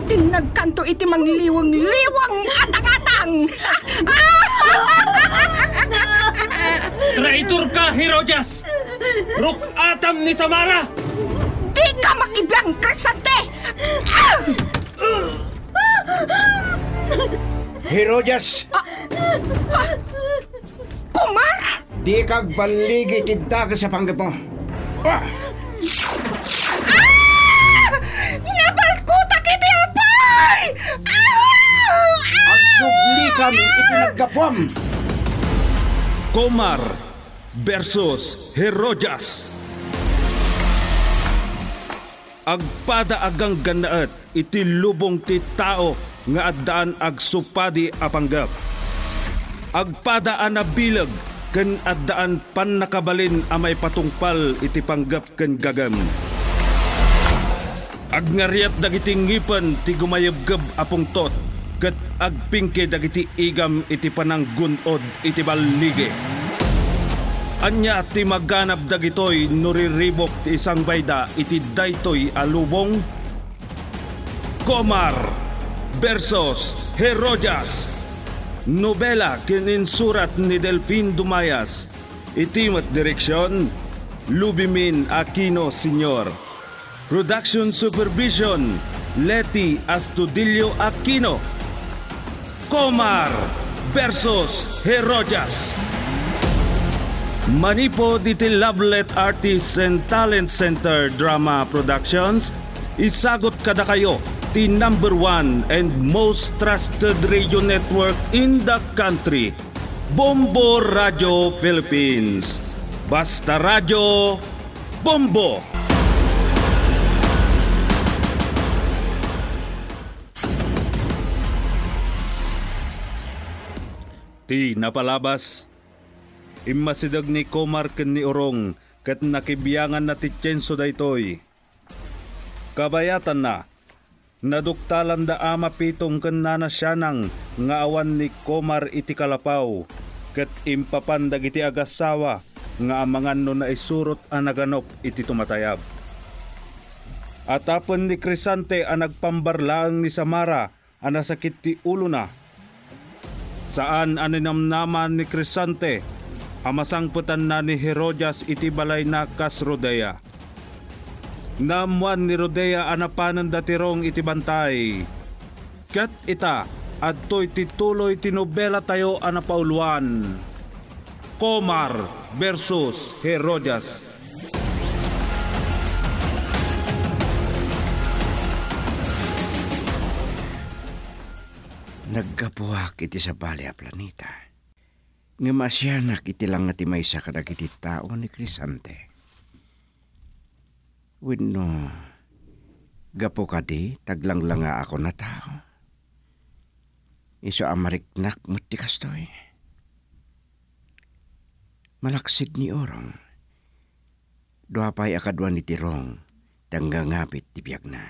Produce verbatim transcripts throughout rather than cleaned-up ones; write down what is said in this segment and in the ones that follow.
atin nagkanto iti mangliwang-liwang atang-atang. Traitor ka, Herodias! Ruk-atam ni Samara! Di ka makibiyang, Crisante! Herodias! Ah, ah, Kumar! Di kag baligi tinda ka sa panggap mo. Ah! Ah! Nabalkuta kiti apay! Ah! Ang sublikan itinagkapwam! Komar versus Herodias. Agpada agang ganaat iti lubong ti tao nga addaan ag supadi a panggap. Agpada a nabilag ken addaan pan nakabalin a may patungpal iti panggap ken gagam. Agnariat dagiti ngipan ti gumayabgab a pungtot ket agpingke dagiti igam iti pananggunod iti ballige. Anya ti maganap dagitoy nuriribok ti isang bayda iti daytoy alubong. Komar versus Herodias. Nobela kininsurat ni Delfin Dumayas. Itimat direksyon Lubimin Aquino Senior. Production Supervision Leti Astudillo Aquino. Komar versus Herodias. Manipo diti Lovelet Artists and Talent Center Drama Productions, isagot kada kayo ti number one and most trusted radio network in the country, Bombo Radio Philippines. Basta Radio, Bombo! Ti napalabas, imasidag ni Komar ken ni Orong ket nakibiyangan na ti Tienso daytoy. Kabayatan na, naduktalan da ama pitong ken nanasyanang nga awan ni Komar iti kalapaw ket impapandag iti agasawa nga amangan no na isurot a naganop iti tumatayab. Atapon ni Crisante a nagpambarlaang ni Samara a nasakit ti ulo na. Saan aninamnaman ni Crisante amasangputan na ni Herodias iti balay na kas Rodea. Namuan ni Rodea anapanan datirong iti bantay. Kat ita adtoy tituloy tinobela tayo anapauluan. Komar versus Herodias. Naggabuhak iti sa bali a planeta. Nga masyanak iti lang nga ti maysa kadag iti tao ni Crisante. Wenno, gapo kadi taglang nga ako na tao. Iso amariknak mo ti kastoy. Malaksid ni Orong. Duapay akadwan ni Tirong tanggangapit ti biyag na.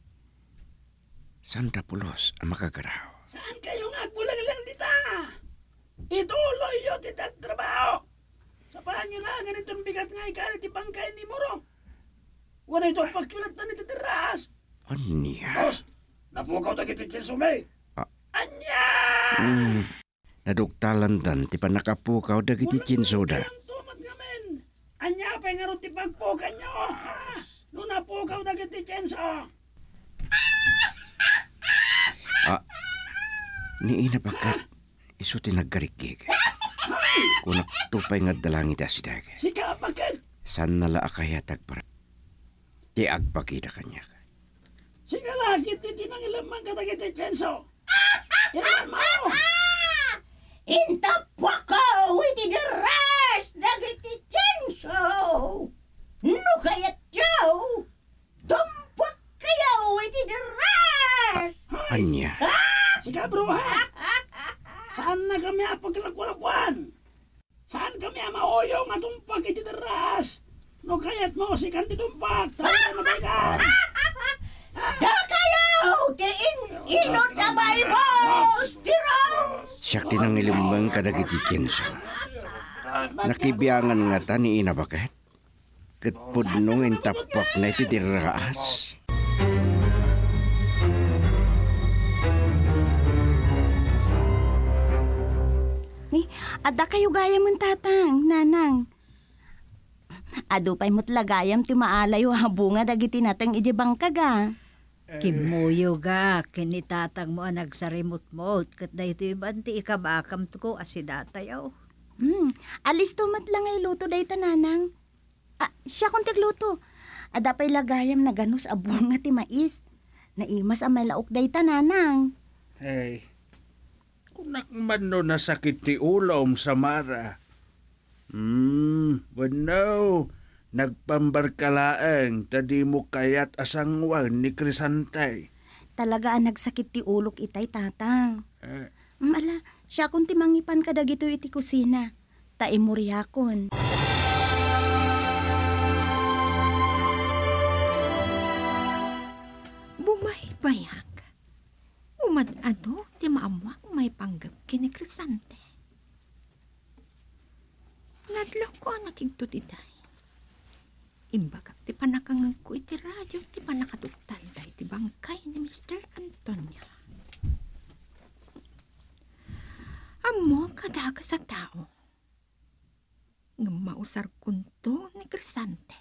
Santa Pulos ang makagaraw. Saan kayo nga kulang lang dita? Ituloy yun titag trabaho. Sa panyo lang ganitong bigat nga ikalit ipangkain ni Moro. Wala ito pagkulat na nititiras. Anya? Boss, napukaw na kitin kilsumay. Ah. Anya! Hmm, naduktalan dan ti panakapukaw dagiti kinsoda. Walang tumat nga men. Anya pa nga ron ti pagpukan nyo. Nung napukaw na kitin kinso. Ah, ni ina bakat iso tinaggarikig. Kung naktupay nga dalangit asidag. Sika bakit? San nala akayatag para ti agpakita kanya. Sika lakit ti tinangilamang katagiti penso. Ilan mo? Intapwa ko iti deras dagiti penso. No kayat yaw. Dumpwak kayaw iti deras. Anya? Sika bruha. Saan na kami apaglakwalakwan? Saan kami amaoyong atumpak iti deras? No kayat mo si kanti tumpak. Tawa na mabigat. Da kayo! Ti in-inot abay boss! Tirong! Siyak tinangilimbang kadagiti kinso. Nakibiyangan nga ta ni ina bakat. Kat pudnong intapak na iti diraas. Ada kayo gayam ng tatang, nanang. Ado pa'y mutlagayam ti maalayo habunga dagiti natang ijibang kaga. Kimuyo ga, kinitatang mo ang nagsarimot mo, kat na ito iban ti ikabakam to ko asidatayaw. Hmm, alis tumat lang ay luto day tananang. Ah, siya kung tigluto. Ada pa'y lagayam na ganus abunga ti mais. Naimas ang malaok day tananang. Hey, kunak man no nasakit ti ulom sa Mara. Hmm, bueno, nagpambarkalaeng tadi mo kayat asangwang ni Crisantay. Talaga ang nagsakit ti ulok itay tatang. Eh, Mala, siya kung timangipan ka dagito iti kusina. Taimuriakon. Bumaybayag. Umad-ado, ti maamwang may panggap kini Crisante. Nadlaw ko ang nakigto ti day. Imbagak ti panakangang ko iti radyo, ti panakaduktan day ti bangkay ni Mister Antonio. Amo kadaga sa tao. Nga mausar kunto ni Crisante.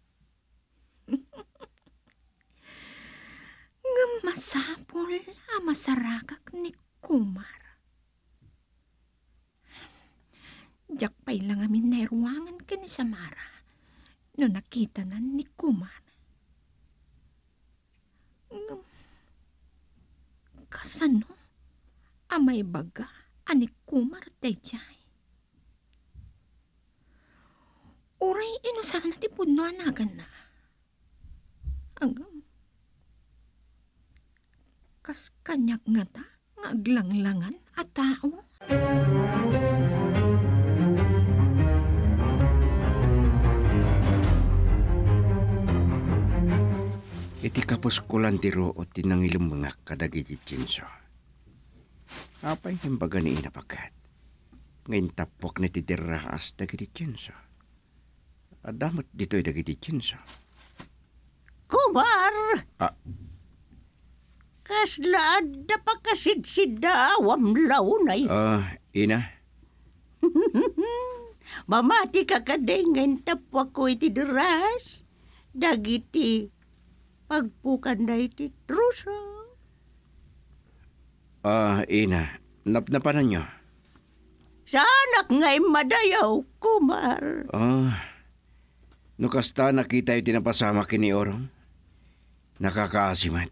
Nga masapol a masaragak ni Kumar. Diyak pa'y lang amin na ruangan ka ni Samara no nakita na ni Kumar. Nga, kasano amay baga ani Kumar dayjay. Uray inusal na ti pudno anagan na. Agam. Kas kanyak nga ta, nga aglanglangan at tao. Iti kapos kulan ti Roo ti nangilumungak kadagiti Jinso. Apay himbaga ni inapakat. Ngayon tapok na ti diraas dagiti Jinso. Adamot dito'y dagiti Jinso. Kumar! Ah, Kaslaad na pagkasidsidda awam launay. ah, ina. Mamati ka kadengen tapwa ko iti deras. Dagiti pagpukan na iti truso. Ah, ina. Napnapanan nyo. Sanak nga'y madayaw, Kumar. Ah, no kasta nakita yung tinapasama kini Orong. Nakakaasimat.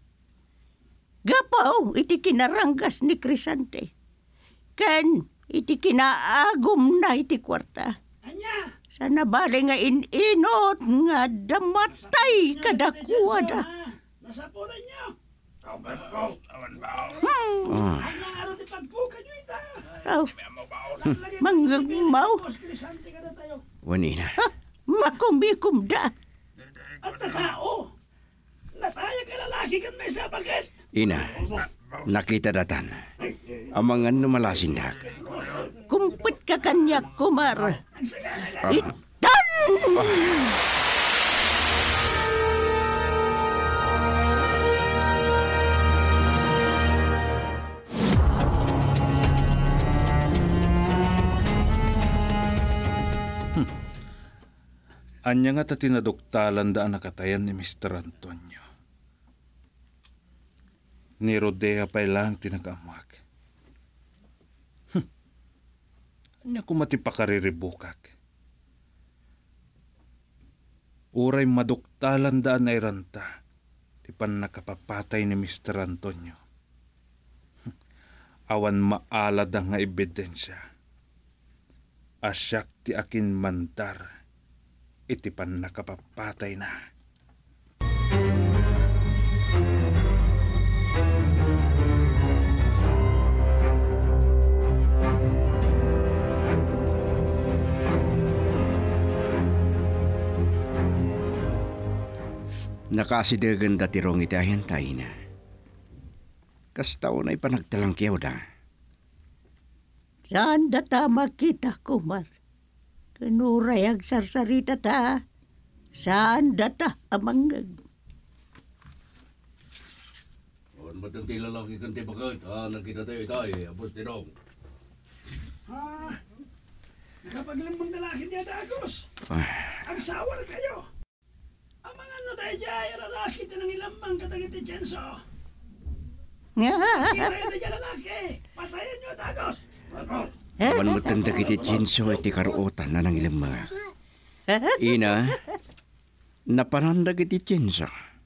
Gapaw, iti kinaranggas ni Crisante. Ken, iti kinaagum na iti kwarta. Anya! Sana bali nga in-inot nga damatay kadakuada. Nasa pulan niyo! Tawag ko! Tawan ba? Ah, Anya nga rin ipagpukan niyo ita! Oh, manggagmaw. Mas Crisante ka na tayo. wanina. Makumbikumda. At tao! Nataya ka lalaki kan may sa bakit! Ina, nakita datan. Amangan numalasindak. Kumpit ka kanya, Kumar. Ah, Itan! anya nga ta tinaduktalan daan nakatayan ni Mister Antonio. Ni Rodea pa'y lang tinagamag. Hm. Anya ko matipakaribukak. Uray maduktalan daan ay ranta. Ti pan nakapapatay ni Mister Antonio. Hm. Awan maalad ang nga ebidensya. Asyak ti akin mandar. Iti pan nakapapatay na. Nakasidagan dati rong itayan tayo na. Kastaw na ipanagtalangkiyaw da. Saan data makita, Kumar? Kanuray ang sarsarita ta. Saan data amanggag? On matang ti lalaki kan ti bagat, ah, nakita tayo itay, apos tinong. Ha? Nakapaglimbang lalaki niya dagos. Ah, Ang sawar kayo. Ang mga ano tayo dyan, lalaki ito ng ilamang katagit ni Jenso. Kita ito dyan lalaki. Patayin niyo dagos. Dagos. awan mo tanda kiti Jinso iti karuotan na ng ilang mga. Ina, napananda kiti Jinso.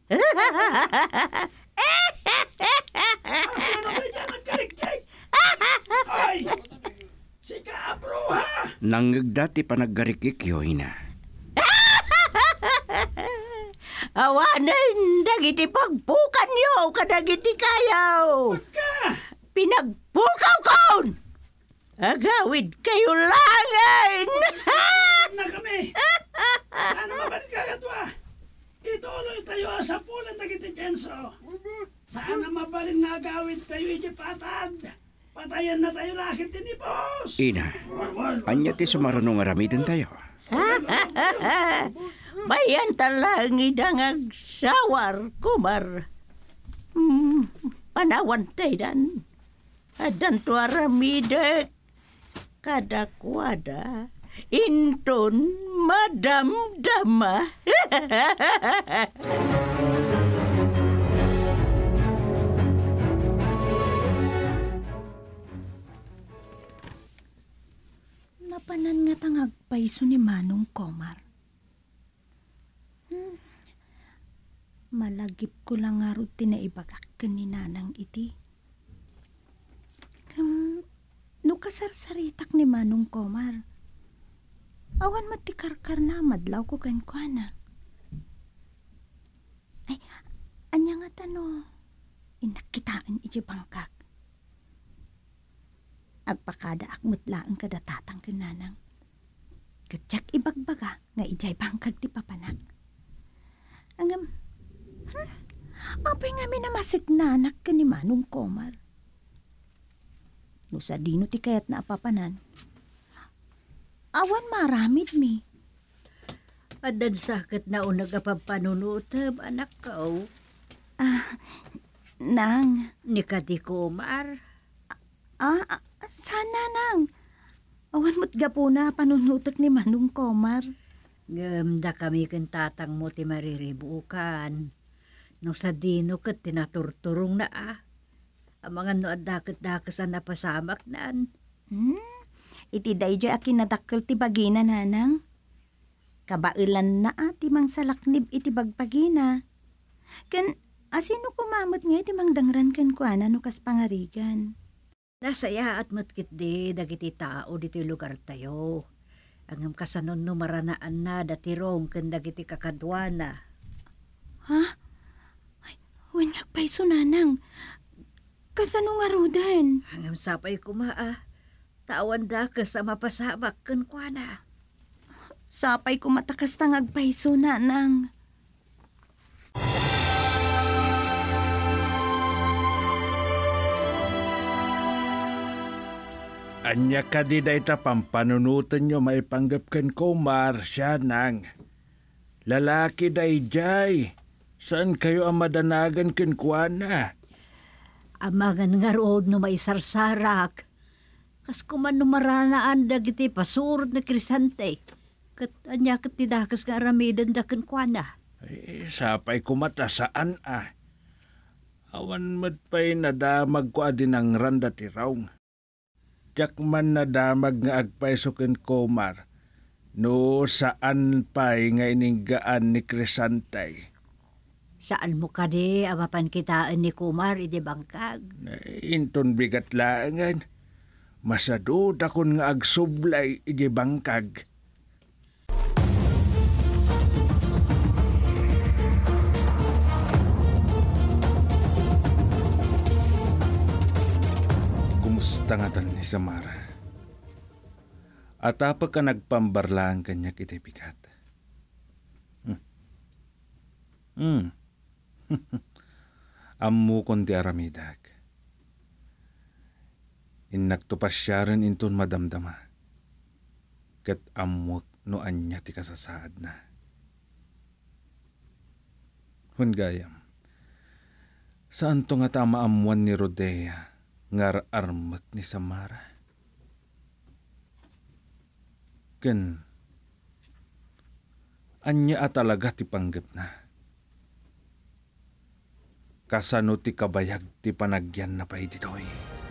Ano tayo dyan ang kalikdik? Ay! Si Kaabruha! Nanggagdati panaggarikikyo, ina. Awanan, dagiti pagpukan yo, kadagiti kayaw. Ka! Pinagpukaw kon! Agawid kayo langan! Na kami! Saan maban ka katwa? Ituloy tayo sa pulan na kita Jenso. Saan na mabalin nga gawin tayo iti patad? Patayan na tayo lakit din ni boss! Ina, anya ti sumaranong aramidan tayo. Bayan talangi dangag sawar, kumar. Hmm, panawan tayo dan. Adan tu aramidek. Kadakwada. Inton madam-dama. Napanan nga tangag paiso ni Manong Komar. Hmm. Malagip ko lang nga rin tinaibagak ka ni Nanang iti. Um, no kasarsaritak ni Manong Komar. Awan matikarkar na madlaw ko kan kwa na. Ay, anya nga tano, inakitaan iti bangkak. Agpakada akmutlaan kada tatang kananang. Katsak ibagbaga nga ijay bangkag ti papanak. Angam, hmm, apay nga minamasig-nanak ka ni Manong Komar. No sa dino ti kayat na apapanan, awan maramid mi. Adan sakit na unag apampanunutab, anak ko. Ah, nang, Ni Kati Kumar. ah, ah, sana nang. Awan mo't gapo na panunutok ni Manong Komar. Gamda kami kan tatang mo ti mariribukan. No sa dino kat tinaturturong na ah. Ang mga no at dakat-dakas ang napasamak naan. Hmm, iti dayjay akin nadakkel ti bagina nanang. Kabailan na ati mang salaknib iti bagpagina. Ken asino kumamot nga iti mangdangran ken kuana no kas pangarigan. Nasaya at matkit di dagiti tao dito lugar tayo. Ang kasanon no maranaan na datirong ken dagiti kakadwana. Ha? Ay, wen nagpaiso nanang. Kasano nga rudan? Hangam sapay kumaa. Tawan da ka sa mapasamak ken kuana. Sapay ko matakas tang agpaiso nanang. Anya ka di da ita pampanunutan nyo maipanggapkan ko, Mar, siya nang. Lalaki da ijay. Saan kayo ang madanagan kinkwana? Amangan nga rood no maisarsarak. Kas kuman no maranaan dagiti pasurot na krisante. Kat anya kat tidakas nga aramidan da ken kuana. Eh, sapay kumata saan ah. Awan mo't pa'y nadamag ko adin ang randa ti raong. Tiyak man nadamag nga agpaisokin Komar. No saan pa'y nga ininggaan ni Crisantay. Saan mo ka di amapan kitaan ni Kumar iti bangkag? Inton bigat laangan. Masadod akon nga agsublay iti bangkag. Kumusta nga tan ni Samara? At apa ka nagpambarlaan kanya kita bigat? Hmm. Hmm. Ammo kon ti aramidag. Innagtupas siya rin inton madamdama. Kat amwak no anya ti kasasaad na. Hungayam, saan to nga tama amuan ni Rodea ngar armak ni Samara? Ken, anya a talaga ti panggap na. Kasano ti kabayag ti panagyan na pa'y ditoy.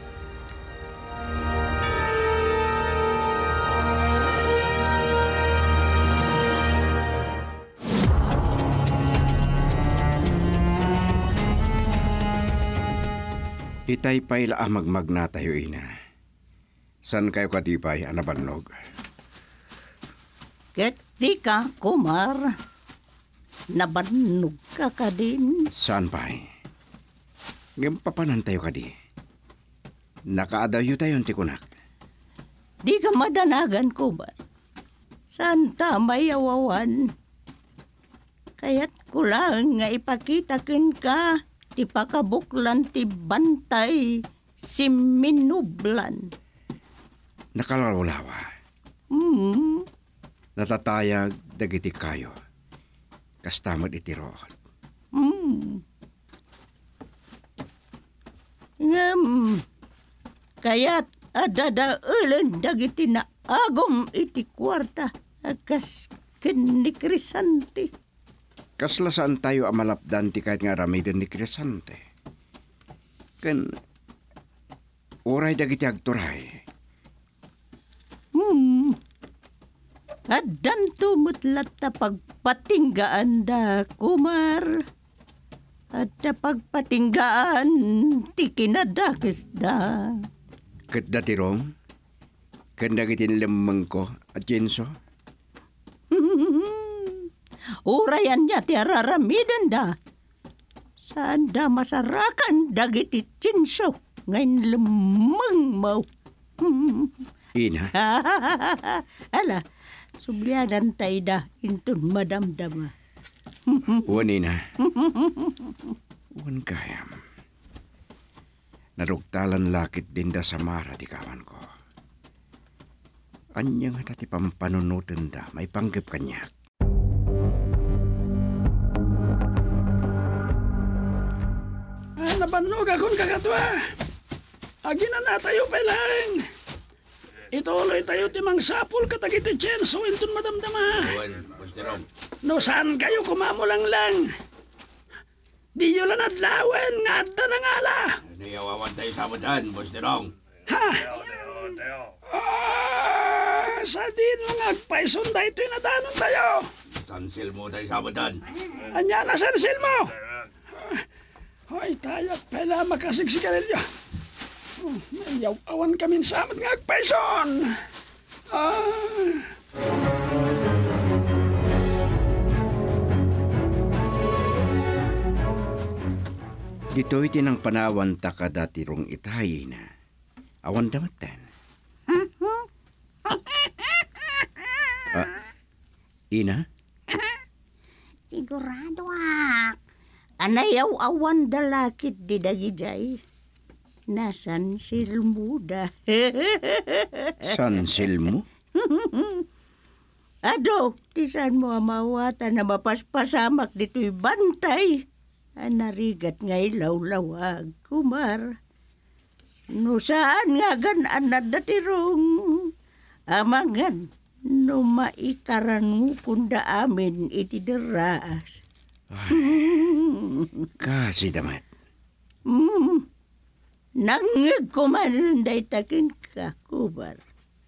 Itay pa'y laamagmag na tayo ina. San kayo kadipay, anabannog? Ketika, Kumar, nabannog ka ka din. Saan pa'y? Ngayon papanan tayo kadi. Nakaadayo tayo ti kunak. Di ka madanagan, Kumar. Santa may awawan. Kaya't ko lang nga ipakita kin ka ti pakabuklan ti bantay si Minublan. Nakalawlawa. Hmm. Natatayag dagiti kayo. Kastamad iti root. Hmm. Ngam. Kaya't adadaulan dagiti na agom iti kwarta akas ken ni Crisante. Kasla saan tayo amalapdan ti kahit nga ramiden ni Crisante. Ken oray dagiti agturay. Hmm. Addan tumutlat ta pagpatinggaan da, Kumar. Adda pagpatinggaan ti kinadakis da. Ket dati rong, ken dagiti lemeng ko at Jenso. Urayan niya ti araramiden da. Saan da masarakan dagiti Chinso ngayon lemeng mo. Ina, Ala, subliadan tayo da intun madamdama. uwan ina. Uwan kayam. Narugtalan lakit din da sa mara ti kawan ko. Anyang hata ti pampanunutan da, may panggap kanya. Ah, nabannog akong kakatwa. Agi na na tayo lang. Ituloy tayo timang sapul katagiti Chenso intun madamdama. No saan kayo kumamulang lang. Di yun lang adlawan nga adda na nga la. Nayawawan tayo sa amudan, Boss Derong. Ha? Ah, sa din mga agpaison da ito'y nadanon tayo. Sansil mo tayo sa amudan. Anya na sansil mo. Hoy, tayo pala makasiksigarilyo. Oh, mayaw awan kami sa amat nga agpaison. Ah... Dito'y tinang panawan ta ka dati rong itahay na. Awan damatan. ah, Ina? Sigurado ak. Anayaw awan dalakit di dagijay. Nasan silmuda. San silmo? Ado, tisan mo amawata na mapaspasamak dito'y bantay. Anarigat ngay lawlawag, Kumar. No saan nga ganan na datirong. Amangan, no maikaran mo kunda amin iti deras. Kasi damat. Hmm. Nangig ko man day takin ka, Kumar.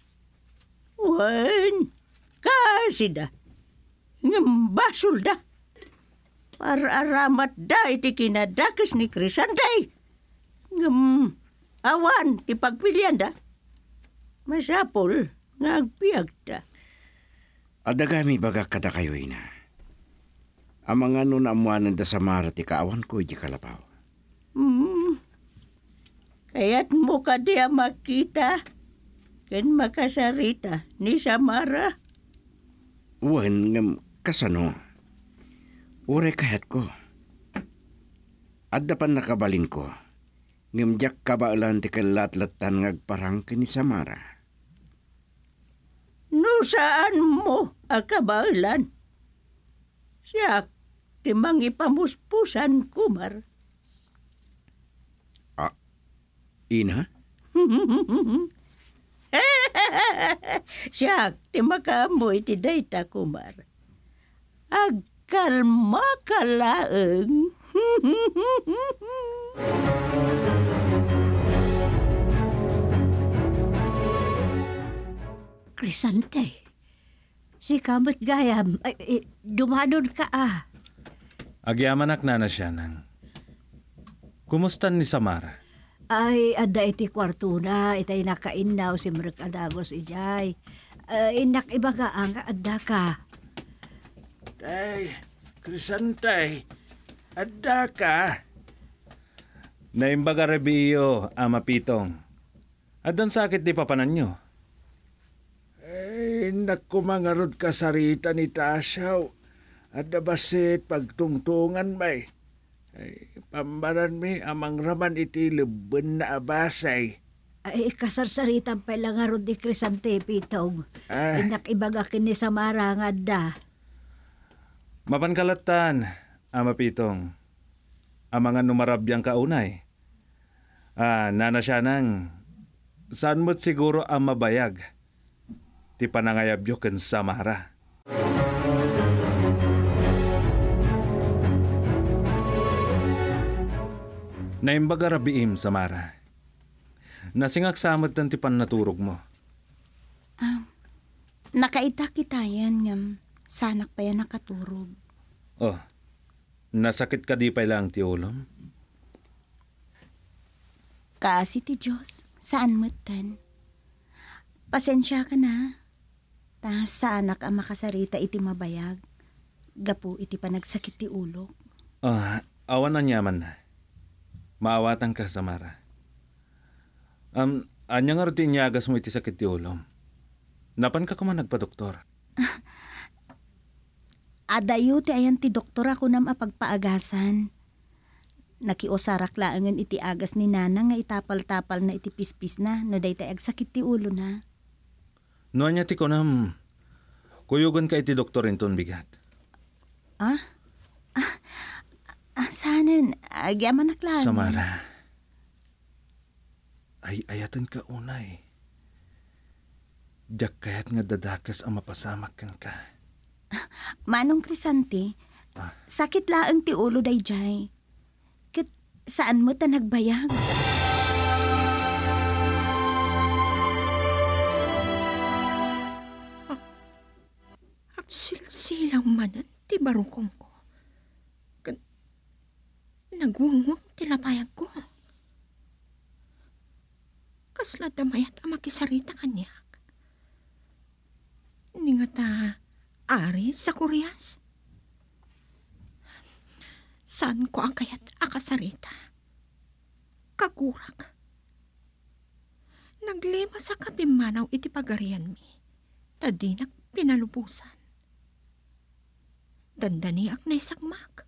Wan, kasi da. Ngambasol da. Pararamat da iti kinadakis ni Crisante. Ngam, awan ti pagpilian da. Masapol nga agpiyag da. Adagami baga kada kayo ina. Amang ano na amuanan da sa mara ti kaawan ko iti kalapaw. Hmm. Kaya't mo ka diya makita. Ken makasarita ni Samara. Uwan ngam kasano. Ure kahat ko. Adda pan nakabalin ko. Ngimjak kabaalan ti kalat-latan ngagparang ni Samara. No saan mo akabaalan? Siya timang ipamuspusan, Kumar. Ah, ina? Siyak, ti makamoy ti dayta kumar. Agkalma ka laeng. Crisante, si kamot gayam, ay, ay, dumadon ka ah. Agyamanak na na siya nang. Kumusta ni Samara? Ay, ada iti kwarto na, itay nakainaw si Merk Adagos ijay. Uh, inak ibaga ang adda ka. Tay, Crisantay, adda ka. Naimbaga rebiyo, ama pitong. Adan sakit di papanan nyo. Ay, nakumangarod ka sarita ni Tasyaw. Adda basit pagtungtungan may. Ay, pambaran mi amang raman iti leben na abasay. Ay, kasarsaritan pa lang nga ron di Crisante, pitong. Ah. Inak ibaga kini Samara nga adda. Mapankalatan, ama pitong. Amangan numarabyang kaunay. Ah, nana siya nang. Saan mo't siguro ang mabayag? Ti panangayabyo ken Samara. Naimbaga rabiim, Samara. Nasingak samad tan ti pannaturog mo. Ah, nakaita kita yan ngam. Sanak pa yan nakaturog. Oh, nasakit ka di pa lang ti ulom? Kasi ti Diyos, saan matan? Pasensya ka na. Ta sa anak ang makasarita iti mabayag. Gapu iti panagsakit ti ulo. Ah, awan na nyaman na. Maawatan ka, Samara. Um, anya nga rin niyagas mo iti sakit ti ulom. Napan ka kuman nagpa-doktor? Adayo ti ayan ti doktor ako nam apagpaagasan. Nakiusarak laangan iti agas ni Nana nga itapal-tapal na iti pispis na no day tay agsakit ti ulo na. No anya ti kunam, kuyugan ka iti doktor inton bigat. Ah? Ah, ah sanan, agyaman naklaan. Samara, ay ayatan ka unay. Diyak kayat nga dadakas ang mapasamak kan ka. Manong Crisante, Ah. sakit laang ti ulo day jay. Kat saan mo ta nagbayag? At silsilaw manan ti barukong ko. Kan nagwungwang ti lapayag ko. Kasla damayat ang makisarita kanyak. Ni nga ta ari sa kuryas. Saan ko ang kayat akasarita? Kagurak. Naglima sa kabimanaw iti pagarian mi. Tadinak pinalubusan. Dandani ak na isagmak.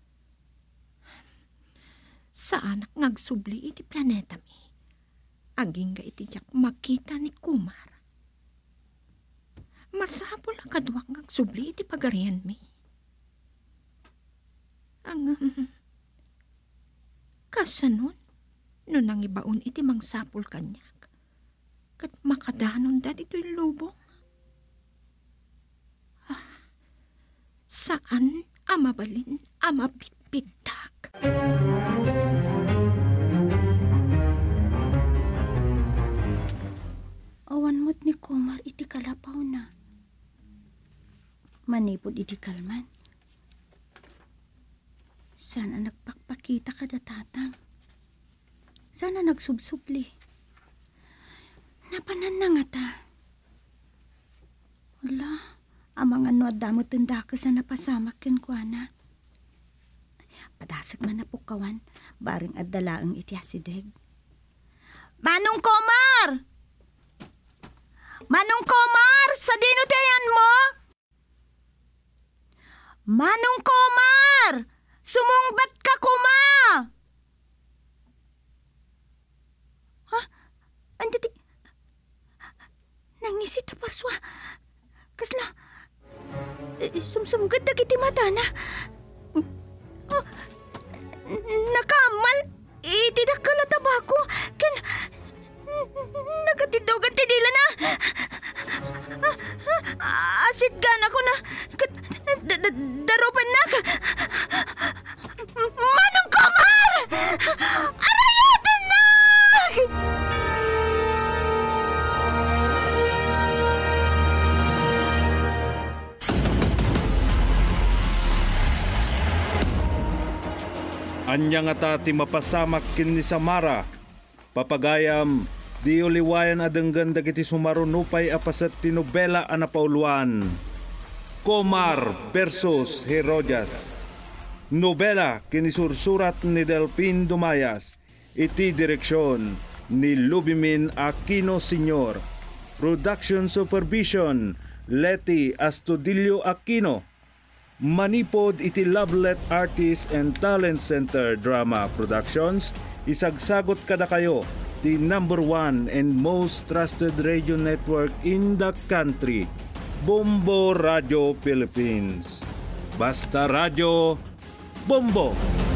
Saan ak ngagsubli iti planeta mi. Aging ga iti jak makita ni Kumar. Masapol ang kadwang ngagsubli iti pagarian mi. Ang um, kasanon, no nang ibaon iti mangsapol kanyak, kat makadanon da dito'y lubong. Ah, saan amabalin amapitpitak? Awan mo't ni Kumar iti kalapaw na. Manipod iti kalman. Sana nagpakpakita ka datatang. Sana nagsubsubli. Napanan na nga ta. Wala, amang ano adamo tanda ka sa napasamak ken kuana. Padasag man na pukawan, baring adalaang iti asideg. Manong Komar! Manong Komar! Sa dino tayan mo? Manong Komar! Sumungbat ka, kuma! Ha? Andi ti... Nangisit ta paswa. Kasla... eh, Sumsumgad na kiti mata na. Oh, nakamal. Itidak ka na tabako. Ken... Nagatidugan ti dila na. Asit gan ako na. D- d- darupan na. Manong Komar! Arayatan na! Anya nga ta ti mapasamak kin ni Samara. Papagayam, di uliwayan adenggan dagiti sumarunupay apasat ti nobela a napauluan. Komar versus Herodias. Nobela kinisursurat ni Delphin Dumayas. Iti direksyon ni Lubimin Aquino Senior Production Supervision Leti Astudillo Aquino. Manipod iti Lovelet Artists and Talent Center Drama Productions. Isagsagot kada kayo the number one and most trusted radio network in the country, Bombo Radio Philippines. Basta Radio Bombo!